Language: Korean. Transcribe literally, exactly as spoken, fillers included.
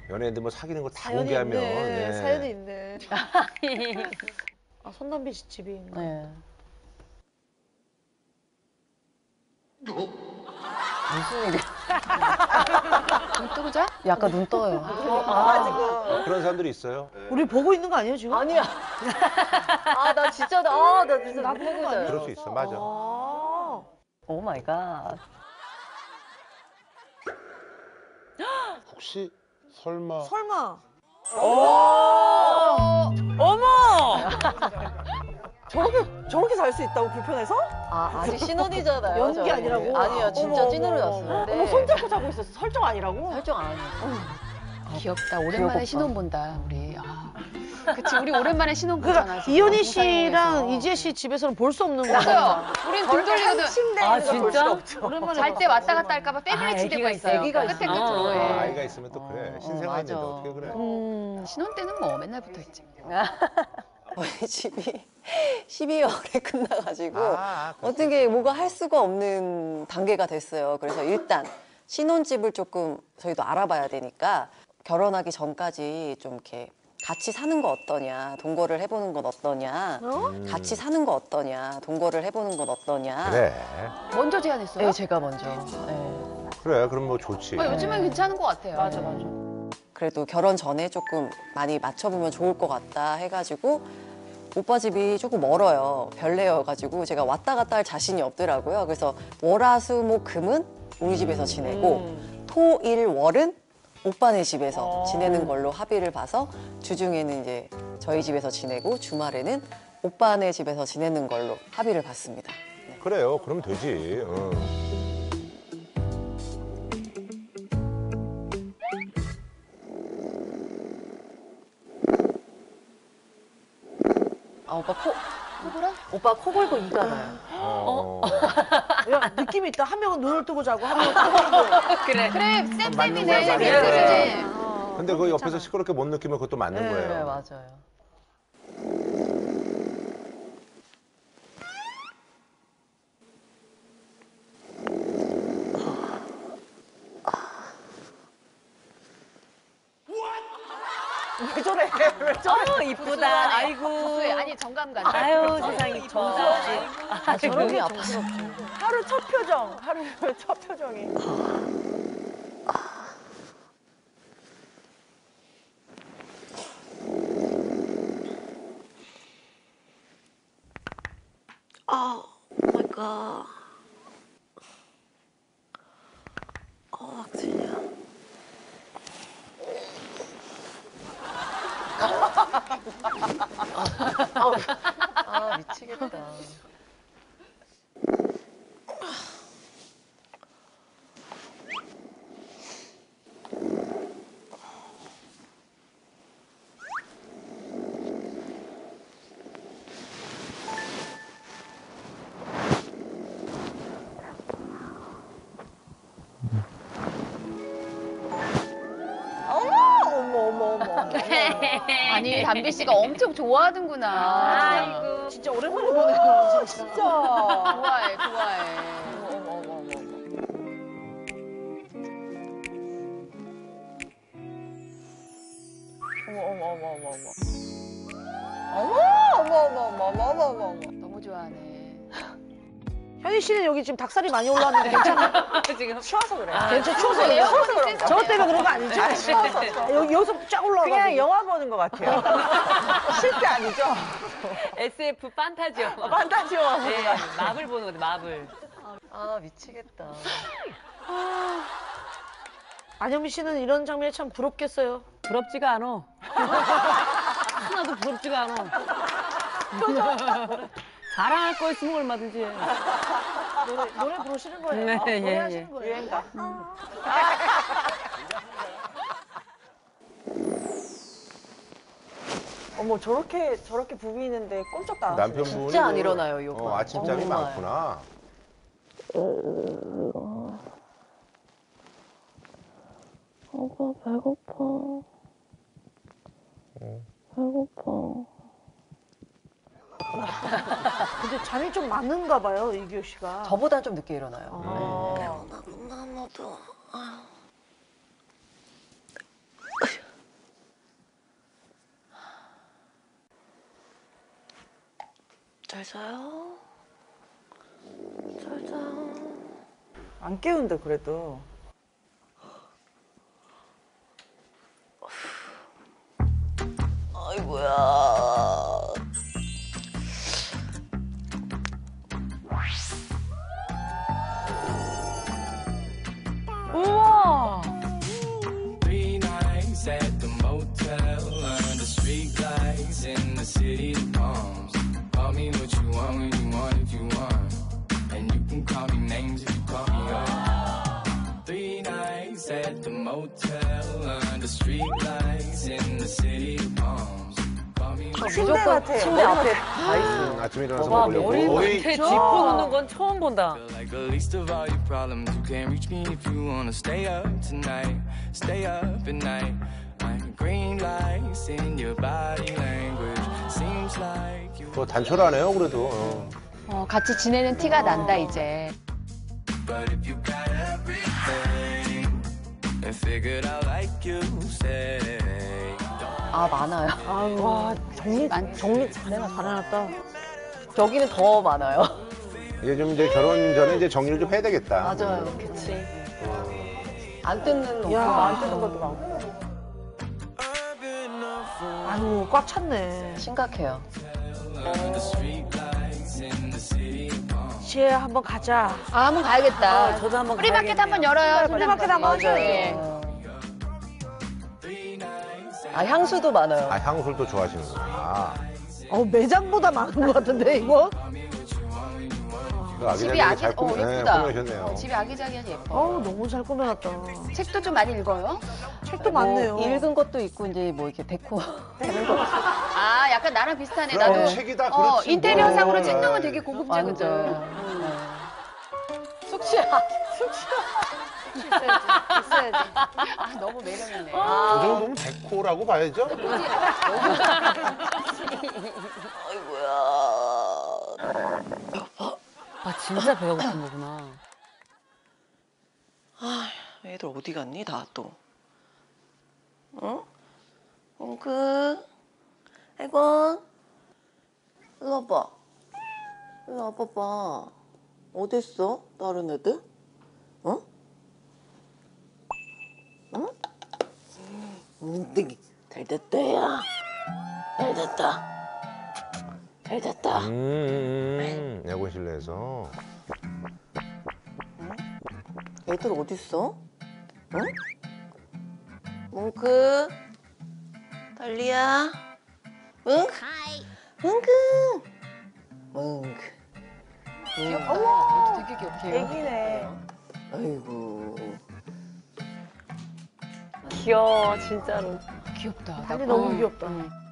연예인들 뭐 사귀는 거 다 사연이 공개하면. 있네. 네. 사연이 있네. 아, 손담비 씨 집이 있네. 네. 무슨 일이야? 눈 뜨고 자? 약간 눈 떠요. 아, 지금. 그런 사람들이 있어요. 우리 보고 있는 거 아니에요, 지금? 아니야. 아, 나 진짜, 아, 나 진짜 나 눈 보는 뜨고 거 자요. 아니야? 그럴 수 있어, 맞아. 아. 오 마이 갓. 혹시 설마 설마. 어머! 저렇게, 저렇게 살 수 있다고, 불편해서? 아, 아직 신혼이잖아요. 연기 저희. 아니라고? 아니요, 진짜 어머, 찐으로 어머, 났어요. 어머, 손잡고 자고 있었어. 설정 아니라고? 설정 안 해요. 귀엽다. 오랜만에 귀여웠다. 신혼 본다, 우리. 아. 그치, 우리 오랜만에 신혼 보잖아. 그러니까 지금. 이현희 공사장에서. 씨랑 이지혜 씨 집에서는 볼 수 없는 맞아요. 거죠. 우린 등 돌리거든. 아, 진짜? 오랜만에 잘 때 왔다 갔다 할까봐 아, 패밀리 침대가 애기가 있어요. 애기가 끝에 있어. 끝으로. 어, 예. 아, 아이가 있으면 또 그래. 어, 신생아인데 맞아. 어떻게 그래. 음. 신혼 때는 뭐 맨날 붙어 있지. 저희 집이 십이월에 끝나가지고 아, 어떻게 뭐가 할 수가 없는 단계가 됐어요. 그래서 일단 신혼집을 조금 저희도 알아봐야 되니까 결혼하기 전까지 좀 이렇게 같이 사는 거 어떠냐, 동거를 해보는 건 어떠냐, 음. 같이 사는 거 어떠냐, 동거를 해보는 건 어떠냐. 그래. 먼저 제안했어요? 네, 제가 먼저. 네. 그래, 그럼 뭐 좋지. 어, 요즘엔 괜찮은 것 같아요. 맞아, 맞아. 그래도 결혼 전에 조금 많이 맞춰보면 좋을 것 같다 해가지고 오빠 집이 조금 멀어요. 별내여가지고 제가 왔다 갔다 할 자신이 없더라고요. 그래서 월화수목금은 우리 집에서 지내고 토, 일, 월은 오빠네 집에서 지내는 걸로 합의를 봐서 주중에는 이제 저희 집에서 지내고 주말에는 오빠네 집에서 지내는 걸로 합의를 봤습니다. 그래요, 그럼 되지. 응. 아, 오빠 코, 코보라? 오빠 코 골고 이가 나요. 어. 야, 느낌이 있다. 한 명은 눈을 뜨고 자고, 한 명은 뜨고. 그래. 그래, 맞는 쌤쌤이네. 거야, 맞는 쌤쌤이네. 거야. 근데 그 옆에서 시끄럽게 못 느끼면 그것도 맞는 네, 거예요. 네, 맞아요. 왜 저래? 왜 저래? 어, 이쁘다. 아이고. 구수해. 아니, 정감 가네. 아유, 세상에 정답지. 아, 지금 눈이 아파. 하루 첫 표정. 하루 첫 표정이. 아, 오 마이 갓. 아, 악질이야. 아, 미치겠다. 어머, 어머, 어머. 아니, 담비 씨가 엄청 좋아하는구나. 아이고. 진짜 오랜만에 보네요, 진짜. 좋아해, 좋아해. 어머, 어머, 어머, 어머. 어머, 어머, 어머, 어머, 어머. 어머, 어머, 어머, 어머, 어머, 어머, 어머. 너무 좋아하네. 현희 씨는 여기 지금 닭살이 많이 올라왔는데 괜찮아? 지금 추워서 그래. 아, 괜찮아, 추워서 그래요? 그래. 추워서 그런 거. 저 저 때문에 그런 거 아니죠? 여기, 여기서 쫙 올라와가지고. 그냥 영화 보는 것 같아요. 실제 아니죠? 에스에프 판타지요. 판타지 영화 보는 네, 것 같아요. 마블 보는 거죠, 마블. 아, 미치겠다. 안현미 씨는 이런 장면이 참 부럽겠어요. 부럽지가 않아. 하나도 부럽지가 않아. 자랑할 거 있으면 얼마든지 해. 노래, 노래 부르시는 거예요. 네, 아, 노래 예, 하시는 예. 거예요. 유행가. 어머 저렇게 저렇게 부부 있는데 꼼짝도 안 하시네. 남편분이 진짜 안 그, 일어나요, 이 오빠. 어, 아침잠이 정말. 많구나. 오빠 배고파. 배고파. 근데 잠이 좀 많은가 봐요, 이규 씨가. 저보다는 좀 늦게 일어나요. 아. 나, 나, 나도. 잘 자요. 잘 자. 안 깨운데 그래도. 아이고야. 우와. Three nights at the motel under street lights in the city of palms. Call me what you want when you want if you want, and you can call me names if you call me up. Three nights at the motel under street lights in the city of palms. Call me what you 침대 같아. 침대 앞에 다 있어. 음, 아침에 일어나서 와, 먹으려고. 머리 거의 밑에 지퍼 놓는 건 처음 본다. feel like the least of all your problems. You can't reach me if you wanna stay up tonight. Stay up at night. Like green lights in your body language. Seems like you. 뭐 단촐하네요, 그래도. 어. 어, 같이 지내는 티가 난다 이제. But if you got everything and figured out like you say. 아, 많아요. 아유, 와, 정리, 많- 정리 잘해놔, 잘해놨다. 여기는 더 많아요. 이제 좀 이제 결혼 전에 이제 정리를 좀 해야 되겠다. 맞아요. 그치. 안 뜯는 옷도 야, 안 많고. 뜯는 것도 많고. 아유, 꽉 찼네. 심각해요. 시에 한번 가자. 아, 한번 가야겠다. 아, 저도 한번 프리마켓 가야겠네요. 한번 열어요. 프리마켓 한번 하셔야지. 예. 아, 향수도 많아요. 아, 향술도 좋아하시는구나. 어, 매장보다 많은 것 같은데, 이거? 이거 집이 아기자기하게 아기, 잘 어, 꾸미, 네, 예쁘다. 꾸며셨네요. 어, 집이 아기자기하지 예뻐. 어우, 너무 잘 꾸며놨다. 책도 좀 많이 읽어요? 책도 많네요. 뭐 읽은 것도 있고, 이제 뭐 이렇게 데코. 아, 약간 나랑 비슷하네. 그럼 나도. 책이다, 어, 그렇지. 인테리어상으로 뭐. 책 넣으면 되게 고급지거든. 완전. 숙취야. 있어야지. 아, 너무 매력있네. 그 정도면 데코라고 봐야죠. 아, 진짜 배가 고픈 거구나. 아, 애들 어디 갔니, 다 또? 응? 엉크? 애건? 일로 와봐. 일로 와봐봐. 어딨어? 다른 애들? 어? 응? 뭉땡이. 잘 됐다, 야. 잘 됐다. 잘 됐다. 음, 야구 실내에서. 애들 어딨어? 응? 뭉크? 달리야? 응? 뭉크? 뭉크. 귀엽다. 어머, 되게 귀엽게. 애기네. 아이고. 귀여워, 진짜로. 귀엽다. 달리 나- 너무 어. 귀엽다. 응.